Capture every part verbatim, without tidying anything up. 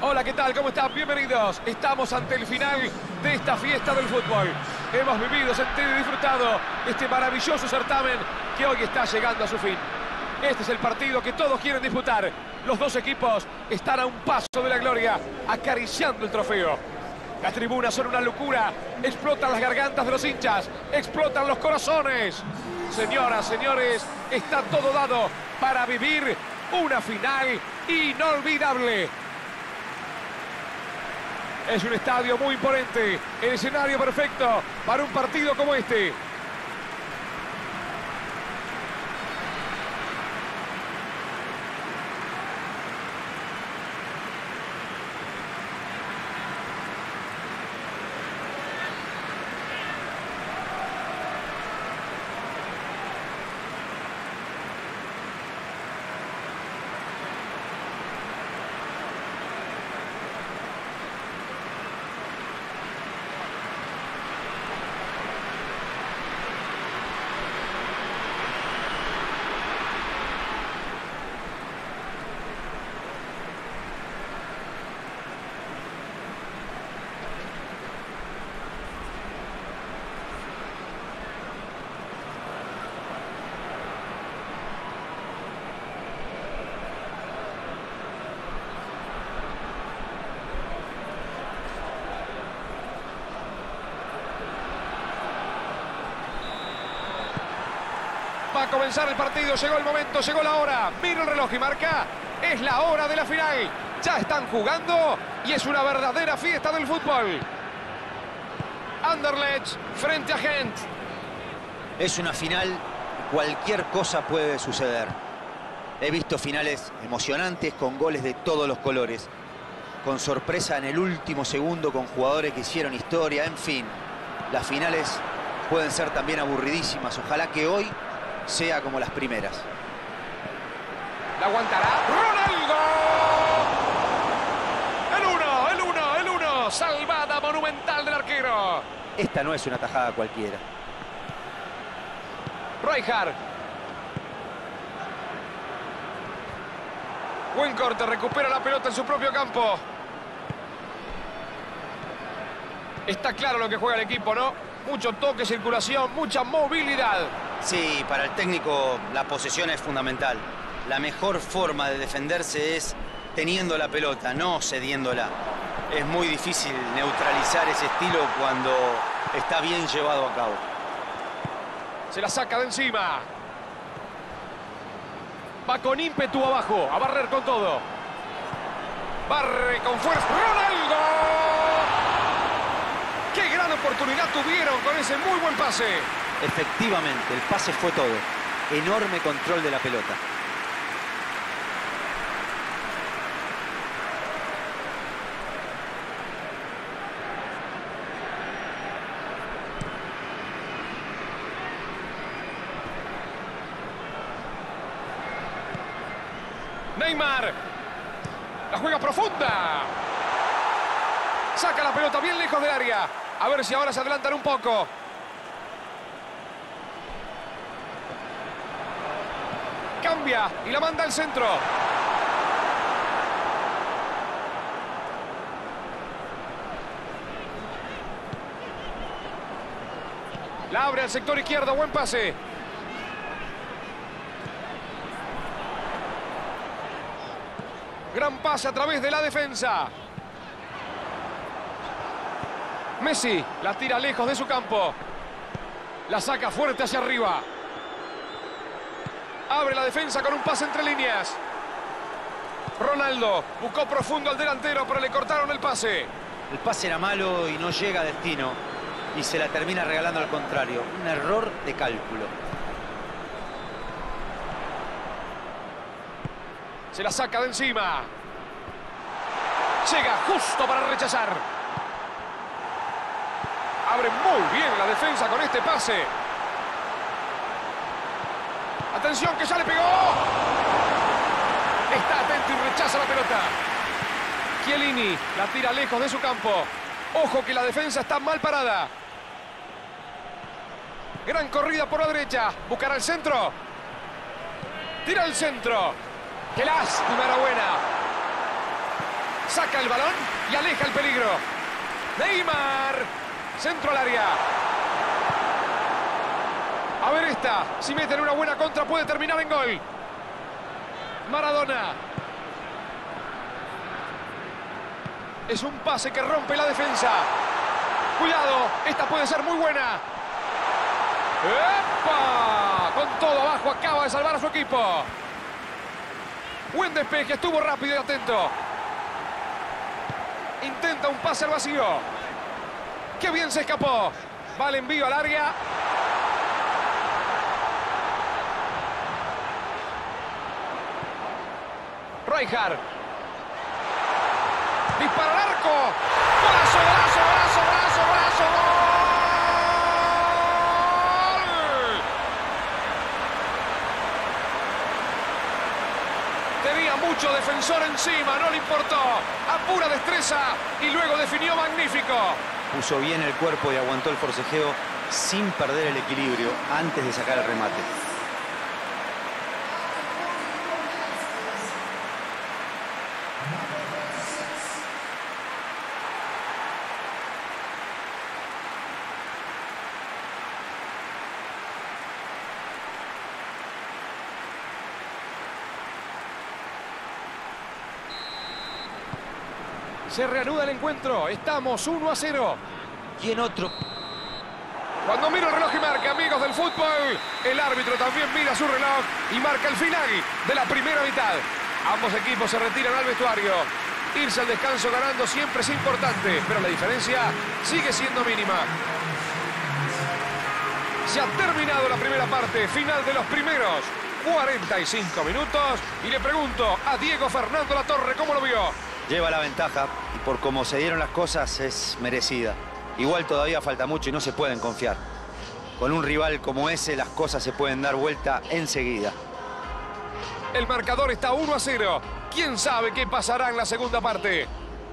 Hola, ¿qué tal? ¿Cómo están? Bienvenidos. Estamos ante el final de esta fiesta del fútbol. Hemos vivido, sentido y disfrutado este maravilloso certamen que hoy está llegando a su fin. Este es el partido que todos quieren disputar. Los dos equipos están a un paso de la gloria, acariciando el trofeo. Las tribunas son una locura. Explotan las gargantas de los hinchas. Explotan los corazones. Señoras, señores, está todo dado para vivir una final inolvidable. Es un estadio muy imponente, el escenario perfecto para un partido como este. Va a comenzar el partido, llegó el momento, llegó la hora. Mira el reloj y marca, es la hora de la final. Ya están jugando y es una verdadera fiesta del fútbol. Anderlecht frente a Gent. Es una final, cualquier cosa puede suceder. He visto finales emocionantes con goles de todos los colores. Con sorpresa en el último segundo con jugadores que hicieron historia. En fin, las finales pueden ser también aburridísimas. Ojalá que hoy sea como las primeras. ¿La aguantará? ¡Ronaldo! El uno, el uno, el uno. Salvada monumental del arquero. Esta no es una tajada cualquiera. Rijkaard. Buen corte, recupera la pelota en su propio campo. Está claro lo que juega el equipo, ¿no? Mucho toque, circulación, mucha movilidad. Sí, para el técnico la posesión es fundamental. La mejor forma de defenderse es teniendo la pelota, no cediéndola. Es muy difícil neutralizar ese estilo cuando está bien llevado a cabo. Se la saca de encima. Va con ímpetu abajo, a barrer con todo. Barre con fuerza. ¡Ronaldo! ¡Qué gran oportunidad tuvieron con ese muy buen pase! Efectivamente, el pase fue todo. Enorme control de la pelota. Neymar. La juega profunda. Saca la pelota bien lejos del área. A ver si ahora se adelantan un poco. Cambia y la manda al centro. La abre al sector izquierdo, buen pase. Gran pase a través de la defensa. Messi la tira lejos de su campo. La saca fuerte hacia arriba. Abre la defensa con un pase entre líneas. Ronaldo buscó profundo al delantero, pero le cortaron el pase. El pase era malo y no llega a destino. Y se la termina regalando al contrario. Un error de cálculo. Se la saca de encima. Llega justo para rechazar. Abre muy bien la defensa con este pase. Atención que ya le pegó. Está atento y rechaza la pelota. Chiellini la tira lejos de su campo. Ojo que la defensa está mal parada. Gran corrida por la derecha. Buscará el centro. Tira el centro. ¡Qué lástima! Era buena. Saca el balón y aleja el peligro. Neymar. Centro al área. A ver esta. Si meten una buena contra puede terminar en gol. Maradona. Es un pase que rompe la defensa. Cuidado. Esta puede ser muy buena. ¡Epa! Con todo abajo acaba de salvar a su equipo. Buen despeje. Estuvo rápido y atento. Intenta un pase al vacío. ¡Qué bien se escapó! Va el envío al área. Rijkaard. Dispara al arco. ¡Golazo, golazo, golazo, golazo, golazo! ¡Gol! Tenía mucho defensor encima, no le importó. A pura destreza y luego definió magnífico. Puso bien el cuerpo y aguantó el forcejeo sin perder el equilibrio antes de sacar el remate. Se reanuda el encuentro. Estamos uno a cero. ¿Quién otro? Cuando miro el reloj y marca, amigos del fútbol, el árbitro también mira su reloj y marca el final de la primera mitad. Ambos equipos se retiran al vestuario. Irse al descanso ganando siempre es importante, pero la diferencia sigue siendo mínima. Se ha terminado la primera parte, final de los primeros cuarenta y cinco minutos. Y le pregunto a Diego Fernando Latorre, ¿cómo lo vio? Lleva la ventaja y por cómo se dieron las cosas es merecida. Igual todavía falta mucho y no se pueden confiar. Con un rival como ese las cosas se pueden dar vuelta enseguida. El marcador está uno a cero. ¿Quién sabe qué pasará en la segunda parte?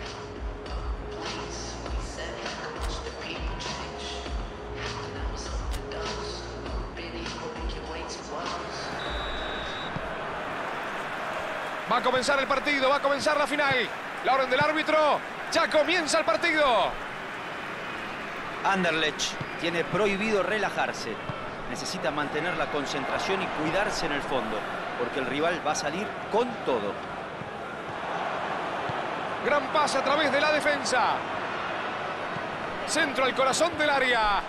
Va a comenzar el partido, va a comenzar la final. La orden del árbitro, ya comienza el partido. Anderlecht tiene prohibido relajarse. Necesita mantener la concentración y cuidarse en el fondo, porque el rival va a salir con todo. Gran pase a través de la defensa. Centro al corazón del área.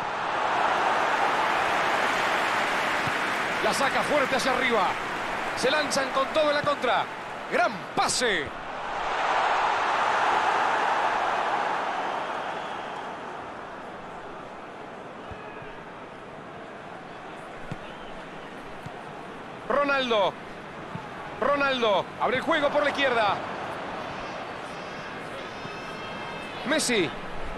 La saca fuerte hacia arriba. Se lanzan con todo en la contra. Gran pase. Ronaldo. Ronaldo. Abre el juego por la izquierda. Messi.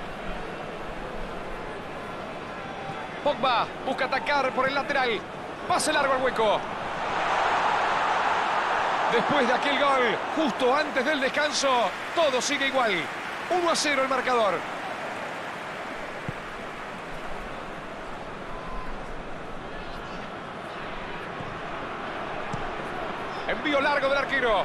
Pogba busca atacar por el lateral. Pase largo al hueco. Después de aquel gol, justo antes del descanso, todo sigue igual. uno a cero el marcador. Envío largo del arquero.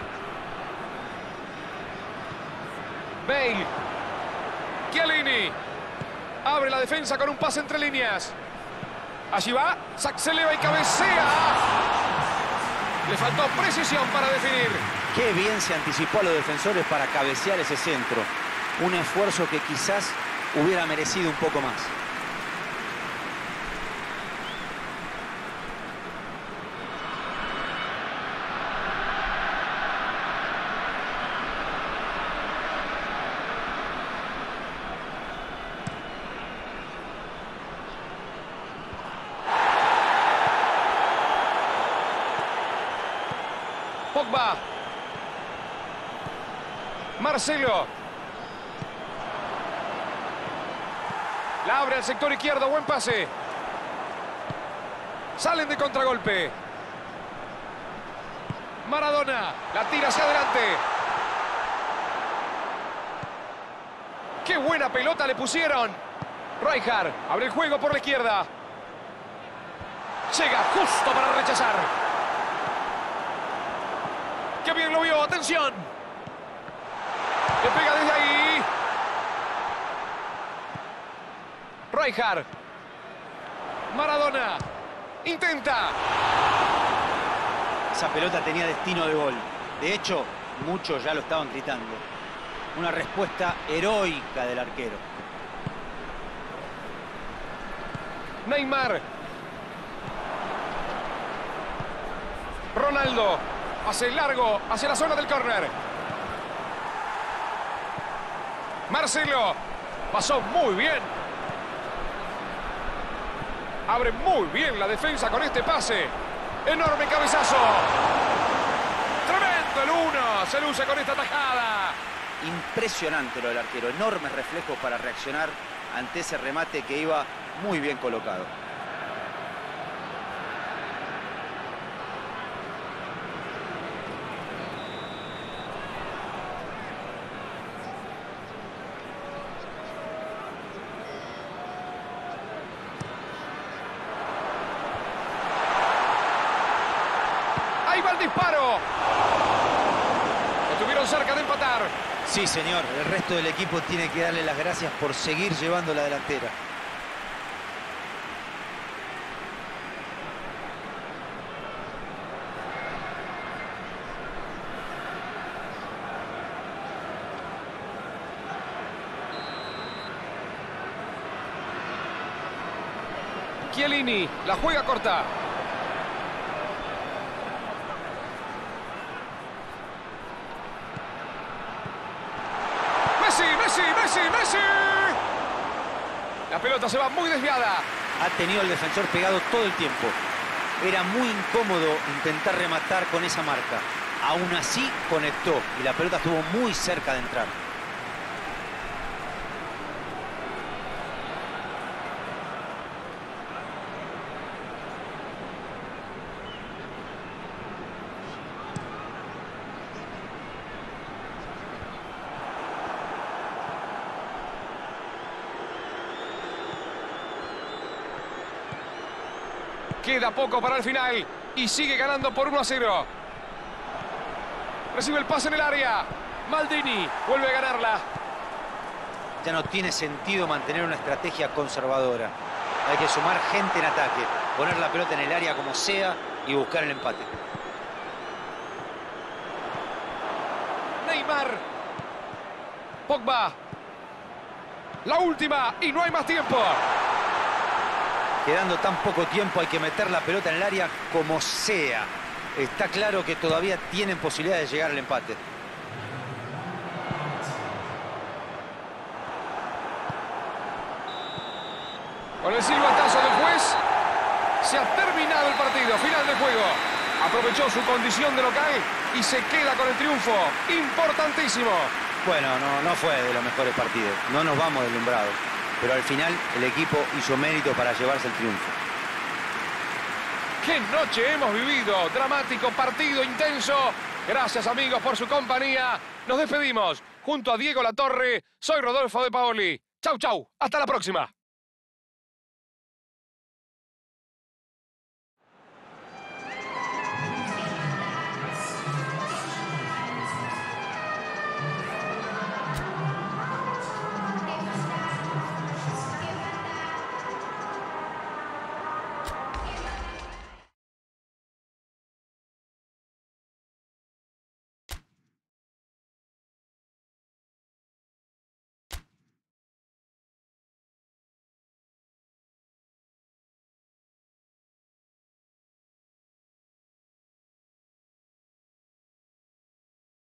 Bale. Chiellini. Abre la defensa con un pase entre líneas. Allí va. Se eleva y cabecea. Le faltó precisión para definir. Qué bien se anticipó a los defensores para cabecear ese centro. Un esfuerzo que quizás hubiera merecido un poco más. Pogba. Marcelo. La abre al sector izquierdo. Buen pase. Salen de contragolpe. Maradona. La tira hacia adelante. Qué buena pelota le pusieron. Rijkaard. Abre el juego por la izquierda. Llega justo para rechazar. ¡Qué bien lo vio! ¡Atención! pega desde ahí. Rijkaard. Maradona. Intenta. Esa pelota tenía destino de gol. De hecho, muchos ya lo estaban gritando. Una respuesta heroica del arquero. Neymar. Ronaldo. Pase largo hacia la zona del córner. Marcelo. Pasó muy bien. Abre muy bien la defensa con este pase. Enorme cabezazo. Tremendo el uno. Se luce con esta tajada. Impresionante lo del arquero. Enormes reflejos para reaccionar ante ese remate que iba muy bien colocado. Ahí va el disparo. Lo tuvieron cerca de empatar. Sí, señor. El resto del equipo tiene que darle las gracias por seguir llevando la delantera. Chiellini, la juega corta. Messi, Messi, Messi, Messi. La pelota se va muy desviada. Ha tenido el defensor pegado todo el tiempo. Era muy incómodo intentar rematar con esa marca. Aún así conectó y la pelota estuvo muy cerca de entrar. Queda poco para el final y sigue ganando por uno a cero. Recibe el pase en el área. Maldini vuelve a ganarla. Ya no tiene sentido mantener una estrategia conservadora. Hay que sumar gente en ataque, poner la pelota en el área como sea y buscar el empate. Neymar. Pogba. La última y no hay más tiempo. Quedando tan poco tiempo hay que meter la pelota en el área como sea. Está claro que todavía tienen posibilidad de llegar al empate. Con el silbatazo del juez se ha terminado el partido. Final del juego. Aprovechó su condición de local y se queda con el triunfo. Importantísimo. Bueno, no, no fue de los mejores partidos. No nos vamos deslumbrados. Pero al final el equipo hizo mérito para llevarse el triunfo. ¡Qué noche hemos vivido! Dramático, partido intenso. Gracias, amigos, por su compañía. Nos despedimos. Junto a Diego Latorre, soy Rodolfo de Paoli. Chau, chau. Hasta la próxima.